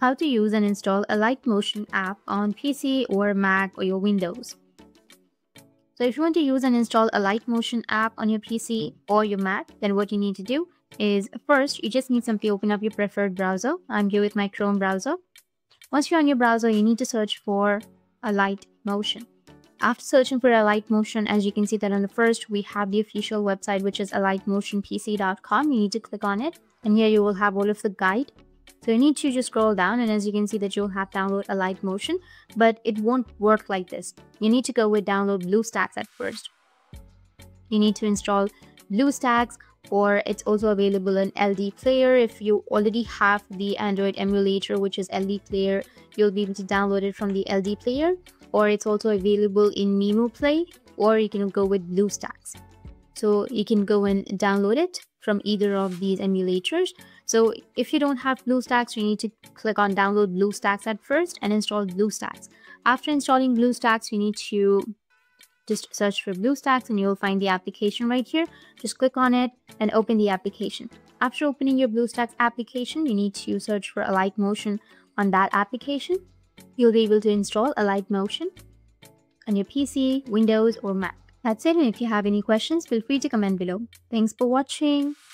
How to use and install Alight Motion app on PC or Mac or your Windows. So if you want to use and install Alight Motion app on your PC or your Mac, then what you need to do is first, you just need to simply open up your preferred browser. I'm here with my Chrome browser. Once you're on your browser, you need to search for Alight Motion. After searching for Alight Motion, as you can see that on the first, we have the official website, which is alightmotionpc.com. You need to click on it, and here you will have all of the guide. So you need to just scroll down, and as you can see that you'll have download Alight Motion, but it won't work like this. You need to go with download BlueStacks at first. You need to install BlueStacks, or it's also available in LD Player. If you already have the Android emulator, which is LD Player, you'll be able to download it from the LD Player, or it's also available in Mimo Play, or you can go with BlueStacks. So you can go and download it from either of these emulators. So if you don't have BlueStacks, you need to click on download BlueStacks at first and install BlueStacks. After installing BlueStacks, you need to just search for BlueStacks and you'll find the application right here. Just click on it and open the application. After opening your BlueStacks application, you need to search for Alight Motion on that application. You'll be able to install Alight Motion on your PC, Windows, or Mac. That's it, and if you have any questions, feel free to comment below. Thanks for watching.